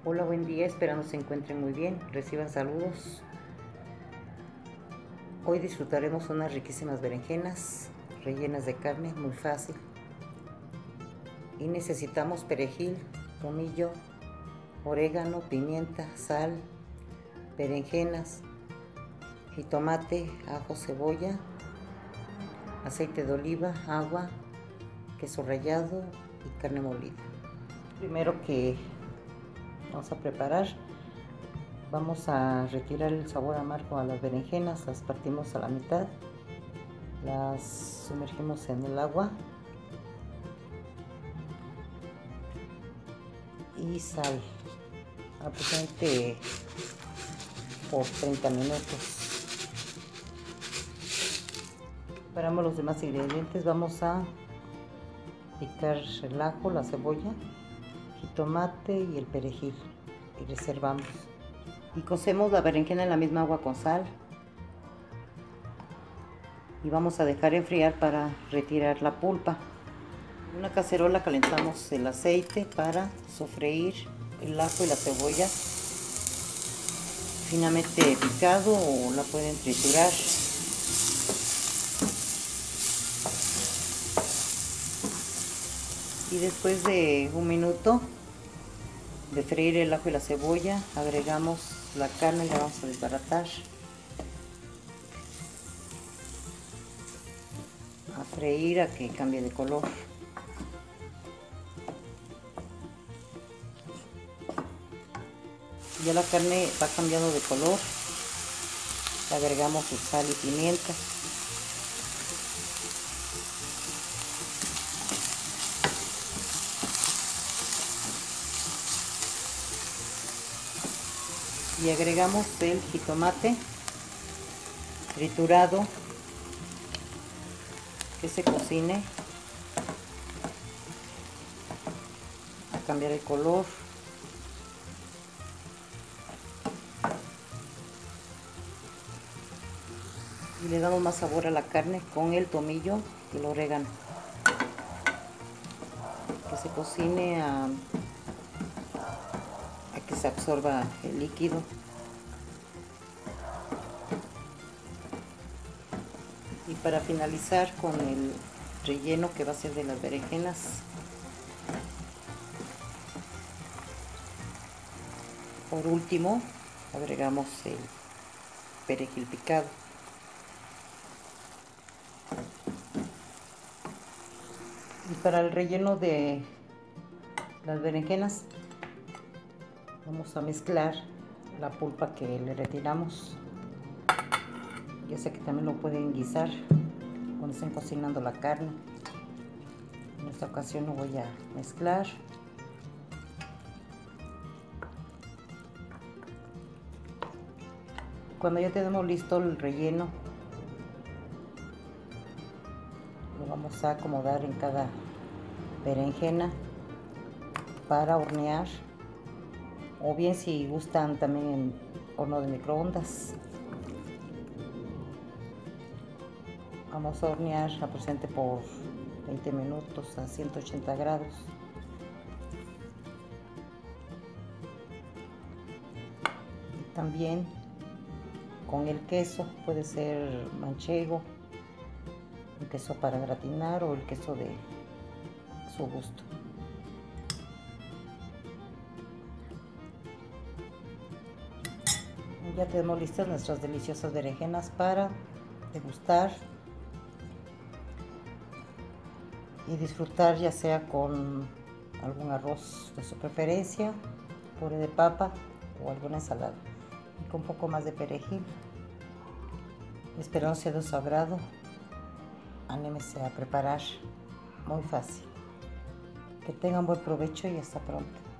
Hola, buen día, esperando se encuentren muy bien, reciban saludos. Hoy disfrutaremos unas riquísimas berenjenas rellenas de carne, muy fácil. Y necesitamos perejil, tomillo, orégano, pimienta, sal, berenjenas, jitomate, ajo, cebolla, aceite de oliva, agua, queso rallado y carne molida. Primero que vamos a preparar, vamos a retirar el sabor amargo a las berenjenas, las partimos a la mitad, las sumergimos en el agua y sal, aproximadamente por 30 minutos. Preparamos los demás ingredientes, vamos a picar el ajo, la cebolla, jitomate y el perejil y reservamos. Y cocemos la berenjena en la misma agua con sal y vamos a dejar enfriar para retirar la pulpa. En una cacerola calentamos el aceite para sofreír el ajo y la cebolla finamente picado, o la pueden triturar. Y después de un minuto de freír el ajo y la cebolla, agregamos la carne y la vamos a desbaratar, a freír a que cambie de color. Ya la carne va cambiando de color, le agregamos su sal y pimienta. Y agregamos el jitomate triturado, que se cocine a cambiar el color. Y le damos más sabor a la carne con el tomillo y el orégano, que se cocine a que se absorba el líquido. Y para finalizar con el relleno que va a ser de las berenjenas, por último agregamos el perejil picado. Y para el relleno de las berenjenas vamos a mezclar la pulpa que le retiramos. Ya sé que también lo pueden guisar cuando estén cocinando la carne. En esta ocasión lo voy a mezclar. Cuando ya tenemos listo el relleno, lo vamos a acomodar en cada berenjena para hornear, o bien si gustan también en horno de microondas. Vamos a hornear aproximadamente por 20 minutos a 180 grados. Y también con el queso, puede ser manchego, un queso para gratinar o el queso de su gusto. Ya tenemos listas nuestras deliciosas berenjenas para degustar y disfrutar, ya sea con algún arroz de su preferencia, puré de papa o alguna ensalada, y con un poco más de perejil. Espero sea de su agrado. Anímese a preparar, muy fácil. Que tengan buen provecho y hasta pronto.